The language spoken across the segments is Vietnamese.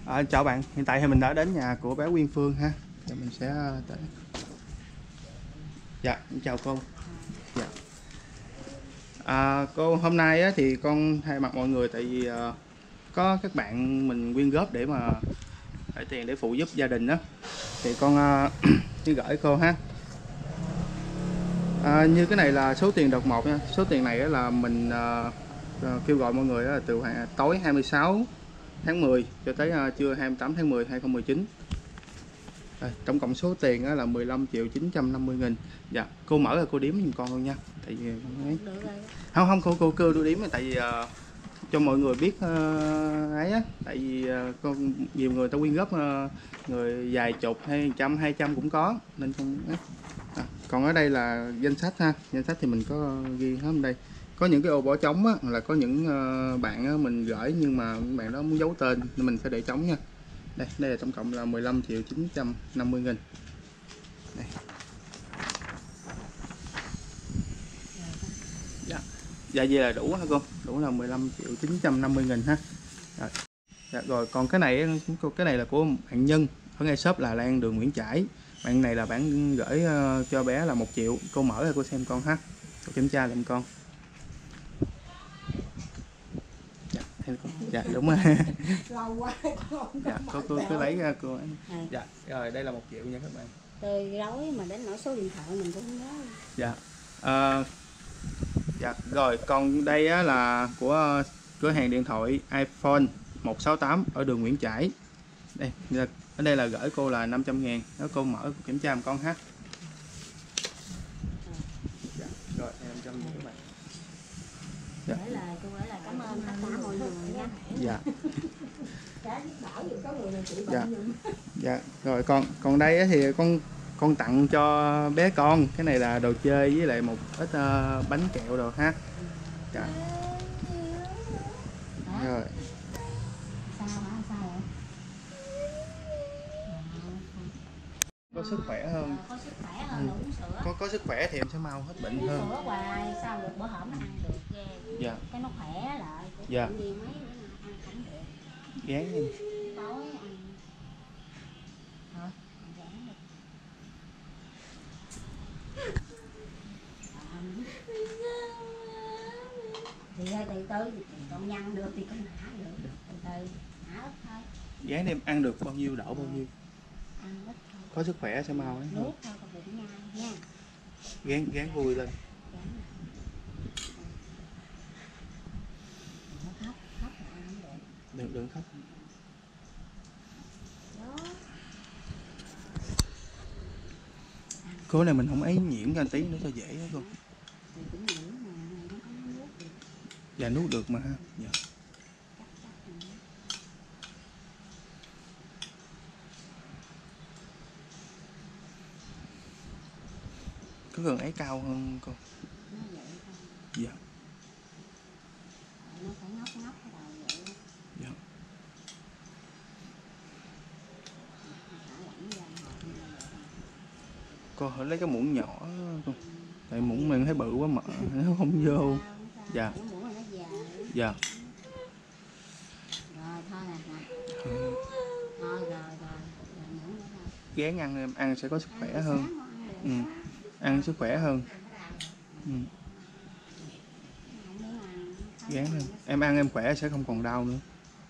Chào bạn, hiện tại thì mình đã đến nhà của bé Nguyên Phương ha. Giờ mình sẽ tới. Dạ, chào cô. Dạ. Cô hôm nay á, thì con thay mặt mọi người tại vì có các bạn mình quyên góp để mà để tiền để phụ giúp gia đình đó. Thì con chỉ gửi cô ha. Như cái này là số tiền đợt 1 nha. Số tiền này á, là mình kêu gọi mọi người á, từ tối 26 tháng 10 cho tới trưa 28 tháng 10 2019. Tổng cộng số tiền là 15.950.000. Dạ, cô mở ra cô đếm giùm con luôn nha. Tại vì không cô đếm tại vì cho mọi người biết ấy á, tại vì con nhiều người ta quyên góp người vài chục hay 100 200 cũng có nên con còn ở đây là danh sách ha. Danh sách thì mình có ghi hết ở đây. Có những cái ô bỏ trống á, là có những bạn á, mình gửi nhưng mà bạn đó muốn giấu tên nên mình sẽ để trống nha. Đây là tổng cộng là 15.950.000. Đây. Dạ. Dạ vậy là đủ hả cô? Đủ là 15.950.000 ha. Rồi. Dạ, rồi còn cái này là của bạn Nhân ở ngay shop là Lan đường Nguyễn Trãi. Bạn này là bạn gửi cho bé là 1 triệu. Cô mở ra cô xem con ha. Cô kiểm tra giùm con. Dạ đúng rồi. Lâu quá dạ cô cứ lấy ra cô. Dạ rồi đây là 1 triệu nha các bạn. tôi rối mà đến nỗi số điện thoại mình cũng không nhớ. Dạ dạ rồi còn đây á, là của cửa hàng điện thoại iPhone 168 ở đường Nguyễn Trãi. Đây ở đây là gửi cô là 500.000. Nếu cô mở cô kiểm tra một con ha. Dạ, rồi 500.000 các bạn. Dạ. Tôi gửi là cảm ơn tất cả mọi người nha. Dạ. Dạ. Dạ. Rồi còn đây thì con tặng cho bé con, cái này là đồ chơi với lại một ít bánh kẹo đồ ha. Dạ. Rồi. Có sức khỏe hơn. Có sức khỏe hơn uống sữa. Có sức khỏe thì em sẽ mau hết bệnh hơn. Uống sữa hoài sao được, bữa hổm nó ăn được ghê. Dạ. Cái nó khỏe lại. Dạ. Đi mấy bữa ăn không được. Gán đi. Tối ăn. Hả? Gán đi. Thì từ từ con nhăn được thì con hả được, từ từ hả ít thôi. Gán em ăn được bao nhiêu đổ bao nhiêu. Ăn ít thôi. Có sức khỏe sẽ mau đấy. Nuốt thôi còn đừng nhai nha. Gán vui lên. Đừng khóc. Cô này mình không ấy nhuyễn ra tí nữa cho dễ đó cô. Dạ nuốt được mà ha. Dạ. Có gần ấy cao hơn cô. Dạ. Nó phải ngóc cái đầu vậy. Dạ. Cô hãy lấy cái muỗng nhỏ cô. Tại muỗng mình thấy bự quá mà nó không vô. Dạ. Dạ. Rồi thôi nè. Rồi. Gán ăn em ăn sẽ có sức khỏe hơn. Ăn sức khỏe hơn. Gán hơn. Em ăn em khỏe sẽ không còn đau nữa.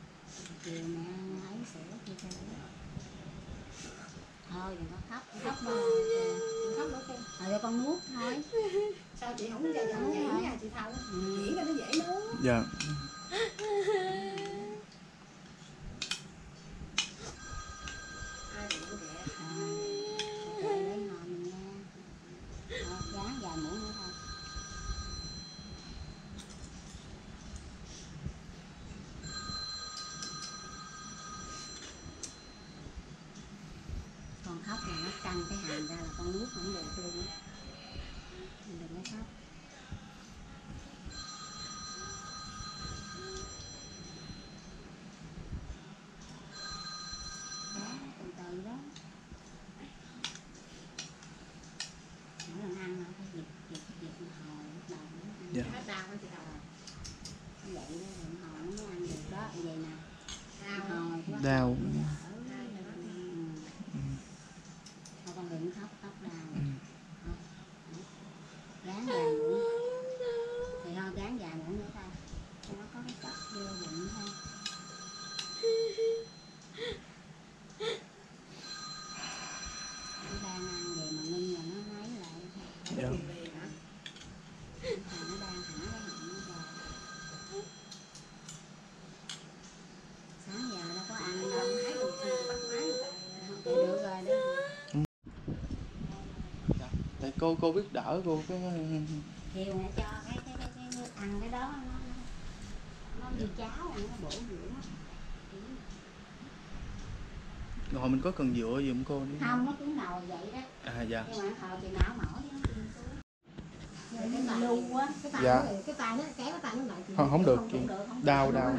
Thôi đừng có khóc mà. Khóc nữa con. Rồi con nuốt thôi. Sao chị không cho giọng nhảy nha chị Thảo? Nhảy ra nó dễ nuốt. Dạ. Con khóc là nó căng cái hàm ra là con nuốt không được luôn á. Đừng có khóc. Đó, từ từ đó. Mỗi lần ăn nó phải giật hồi lúc đầu nó ăn. Dạ. Hết đau hết chị Thảo. Vậy đó rồi hồi nó mới ăn được đó, vậy nè. Đau. Đau. Dạ. Nó đang hả cái họng nó bò. Sáng giờ đâu có ăn đâu. Được rồi đó. Dạ. Tại cô biết đỡ cô cái Chiều nè cho cái ăn cái đó nó như cháo nó bổ dưỡng. rồi mình có cần dựa giùm cô đi. Không, nó cứ ngồi vậy đó. À dạ. Nhưng mà hồi chị não mỏi nó chìm xuống. Cái tay lưu á, cái tay Dạ. cái tay nó kéo cái tay nó lại. Không được chị. Không Đau. Dạ.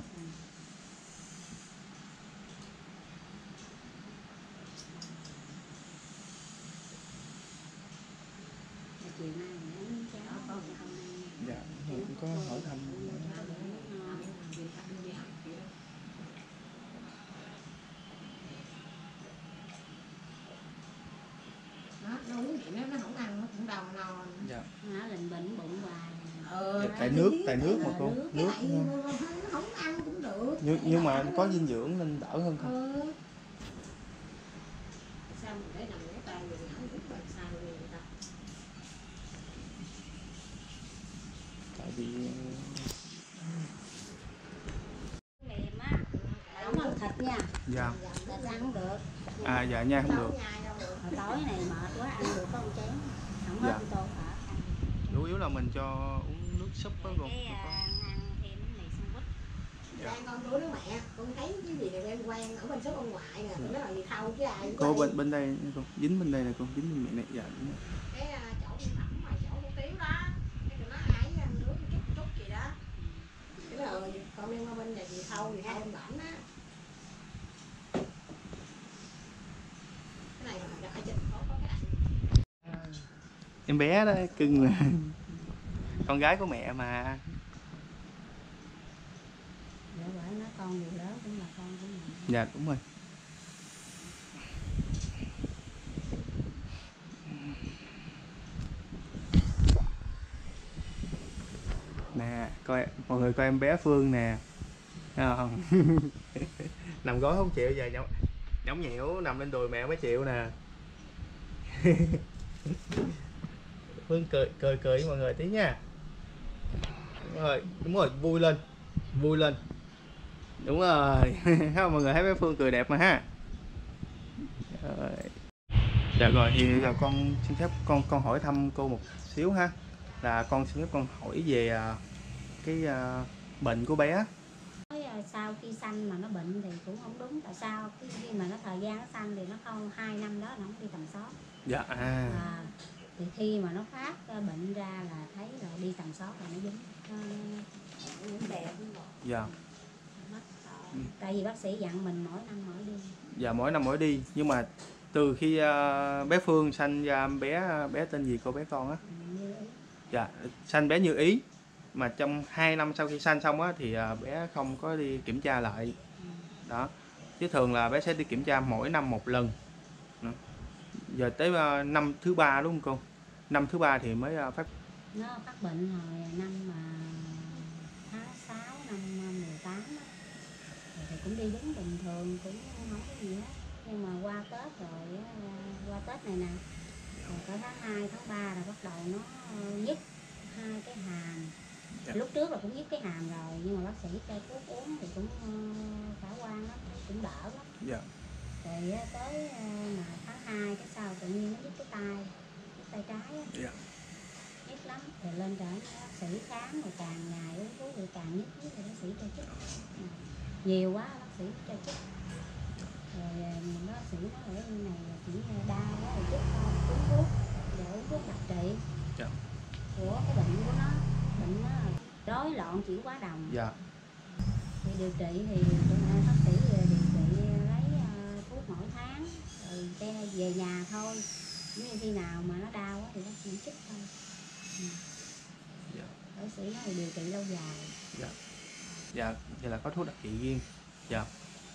Chiều nay mình cháo con không. Dạ, mình cũng có hỏi thăm. Nó uống vậy nó không ăn nó cũng đầu non. Dạ. Nó lình bệnh bụng hoài. Dạ, tại nước mà cô. Nước nó không ăn cũng được. Nhưng mà có dinh dưỡng nên đỡ hơn không? Sao mình để nằm cái tay rồi không biết làm sao người ta. Tại vì Mềm á, không ăn thịt nha. dạ. Thịt ăn không được. À dạ nha, không được. Hồi tối này mệt quá ăn được có một chén. Không hết tô phở ăn. Chủ yếu là mình cho uống nước súp với cô. Ăn thêm mì sandwich. Dạ. Con của đứa mẹ, con thấy cái gì này quen ở bên số ông ngoại nè, nó là gì thâu chứ ai. Cô bên đây cô, dính bên đây này cô, dính bên miệng này. Dạ. Cái chỗ ẩm mà chỗ hủ tiếu đó, cái tụi nó ái nước chút gì đó. Cái là con đem qua bên nhà gì thâu bên bển á. Cái này là đặt ở trên có cái ảnh. Em bé đó cưng mà. Con gái của mẹ mà. Dạ bởi nó con gì đó cũng là con của mẹ. Dạ đúng rồi. Nè, coi mọi người coi em bé Phương nè. Thấy không? Nằm gối không chịu giờ nhõng nhẽo nằm lên đùi mẹ mới chịu nè. Phương cười với mọi người tí nha. Đúng rồi, vui lên. Đúng rồi. Mọi người thấy bé Phương cười đẹp mà ha. Rồi. Dạ rồi, thì giờ con xin phép con hỏi thăm cô một xíu ha. Là con xin phép con hỏi về cái bệnh của bé. Sau khi sanh mà nó bệnh thì cũng không đúng. Tại sao khi mà nó thời gian nó sanh thì nó không 2 năm đó nó không đi tầm soát. Dạ. Thì khi mà nó phát bệnh ra là thấy là đi tầm soát là nó dính nó bèo. Dạ. Tại vì bác sĩ dặn mình mỗi năm mỗi đi. Dạ, mỗi năm mỗi đi. Nhưng mà từ khi bé Phương sanh ra bé tên gì cô bé con á? Như ý. Dạ, sanh bé Như Ý. Mà trong 2 năm sau khi sanh xong á thì bé không có đi kiểm tra lại. Đó. Chứ thường là bé sẽ đi kiểm tra mỗi năm một lần. Đó. Giờ tới năm thứ 3 đúng không cô? Năm thứ 3 thì mới phát. Nó phát bệnh hồi năm mà tháng 6 năm 18 á. Thì cũng đi đúng bình thường, cũng không có gì hết. Nhưng mà qua Tết rồi, qua Tết này nè, rồi tới tháng 2, tháng 3 là bắt đầu nó nhức hai cái hàm. Dạ. Lúc trước là cũng nhức cái hàm rồi, nhưng mà bác sĩ cho thuốc uống thì cũng khả quan lắm, cũng đỡ lắm. Dạ. Rồi tới mà tháng 2 cái sau tự nhiên nó nhức cái tay trái á. Dạ. Nhức lắm, rồi lên trển bác sĩ khám rồi càng ngày uống thuốc rồi càng nhức thì bác sĩ cho chích. Nhiều quá bác sĩ cho chích. Rồi bác sĩ nói ở bên này là chỉ đau quá rồi chích thôi, uống thuốc, rồi uống thuốc đặc trị. Dạ. Của cái bệnh của nó rối loạn chuyển hóa đồng. Dạ. Thì điều trị thì bác sĩ điều trị lấy thuốc mỗi tháng rồi về nhà thôi. Nếu khi nào mà nó đau quá thì bác sĩ chích thôi. Dạ. Bác sĩ nói điều trị lâu dài. Dạ. Dạ, vậy là có thuốc đặc trị riêng. Dạ.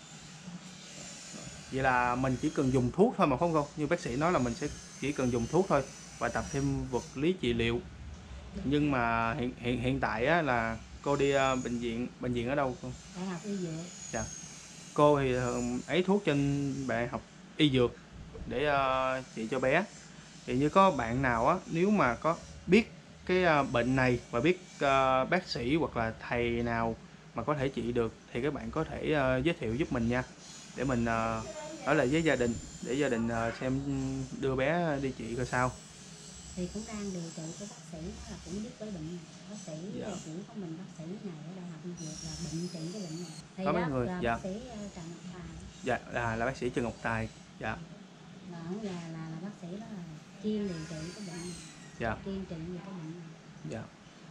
Vậy là mình chỉ cần dùng thuốc thôi mà không cô? Như bác sĩ nói là mình sẽ chỉ cần dùng thuốc thôi và tập thêm vật lý trị liệu. Nhưng mà hiện tại á, là cô đi bệnh viện ở đâu cô? Đại học y dược. Dạ. Cô thì ấy thuốc trên đại học y dược để trị cho bé. Thì như có bạn nào á, nếu mà có biết cái bệnh này và biết bác sĩ hoặc là thầy nào mà có thể trị được thì các bạn có thể giới thiệu giúp mình nha, để mình nói lại với gia đình, để gia đình xem đưa bé đi trị coi sao. Thì cũng đang điều trị của bác sĩ là cũng biết cái bệnh này. Bác sĩ Dạ. chỉ có mình bác sĩ này ở Đại học Y Dược là bệnh trị cái bệnh này. Thì Có mấy đó người, là dạ. bác sĩ Trần Ngọc Tài. Dạ, là bác sĩ Trần Ngọc Tài. Dạ. Là ở nhà là bác sĩ đó là chuyên điều trị cái bệnh này. Dạ. Chuyên trị về cái bệnh này. Dạ.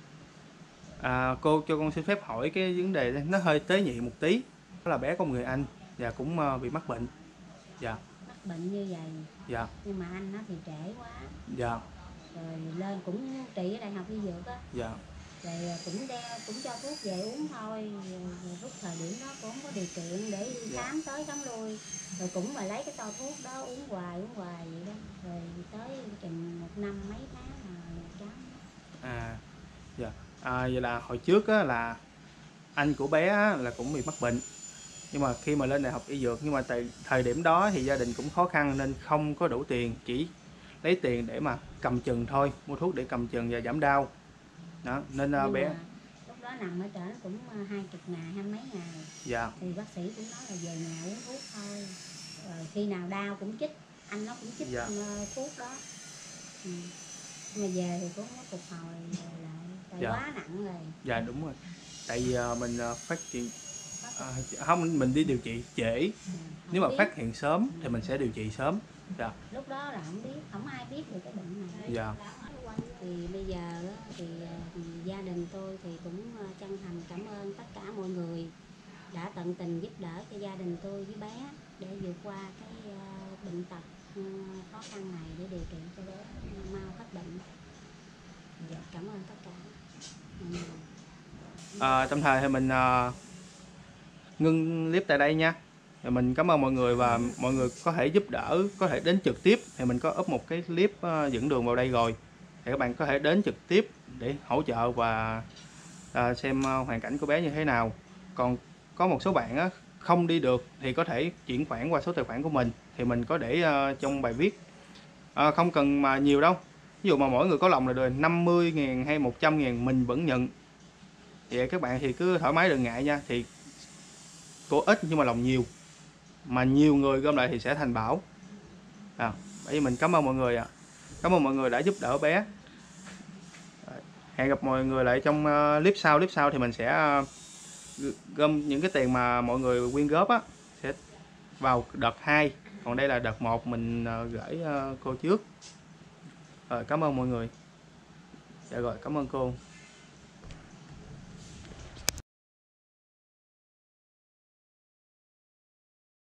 Cô cho con xin phép hỏi cái vấn đề nó hơi tế nhị một tí. Đó là bé có một người anh và cũng bị mắc bệnh. Dạ. Mắc bệnh như vậy. Dạ. Nhưng mà anh nó thì trễ quá. Dạ. Rồi lên cũng trị ở Đại học Y Dược á. Dạ. Rồi cũng cho thuốc về uống thôi. Rồi lúc thời điểm đó cũng không có điều kiện để đi khám tới khám lui. Rồi cũng mà lấy cái to thuốc đó uống hoài vậy đó. Rồi tới chừng 1 năm mấy tháng là cháu. Dạ. Vậy là hồi trước á, là anh của bé á, là cũng bị mắc bệnh. Nhưng mà khi mà lên Đại học Y Dược, nhưng mà tại thời điểm đó thì gia đình cũng khó khăn nên không có đủ tiền, chỉ lấy tiền để mà cầm chừng thôi, mua thuốc để cầm chừng và giảm đau. Đó, nên bé lúc đó nằm ở trển cũng 20 ngày, 20 mấy ngày. Dạ. Thì bác sĩ cũng nói là về nhà uống thuốc thôi. Rồi khi nào đau cũng chích, anh nó cũng chích Dạ. thuốc đó. Mà về thì cũng có phục hồi lại, tại Dạ. quá nặng rồi. Dạ đúng rồi. Tại vì mình phát hiện không, mình đi điều trị trễ. Nếu mà phát hiện sớm thì mình sẽ điều trị sớm. Dạ. Lúc đó là không ai biết được cái bệnh này. Dạ. Thì bây giờ thì gia đình tôi thì cũng chân thành cảm ơn tất cả mọi người đã tận tình giúp đỡ cho gia đình tôi với bé để vượt qua cái bệnh tật khó khăn này để điều trị cho bé mau hết bệnh. Dạ, cảm ơn tất cả. Tạm thời thì mình ngưng clip tại đây nha. Rồi mình cảm ơn mọi người và mọi người có thể giúp đỡ, có thể đến trực tiếp. Thì mình có up một cái clip dẫn đường vào đây rồi. Thì các bạn có thể đến trực tiếp để hỗ trợ và xem hoàn cảnh của bé như thế nào. Còn có một số bạn á, không đi được thì có thể chuyển khoản qua số tài khoản của mình. Thì mình có để trong bài viết. Không cần mà nhiều đâu. Ví dụ mà mỗi người có lòng là được 50.000 hay 100.000 mình vẫn nhận. Vậy các bạn thì cứ thoải mái đừng ngại nha. Thì của ít nhưng mà lòng nhiều, mà nhiều người gom lại thì sẽ thành bão. Bởi vì mình cảm ơn mọi người Cảm ơn mọi người đã giúp đỡ bé. Hẹn gặp mọi người lại trong clip sau thì mình sẽ gom những cái tiền mà mọi người quyên góp á sẽ vào đợt 2. Còn đây là đợt 1 mình gửi cô trước. Rồi cảm ơn mọi người. Dạ rồi, cảm ơn cô.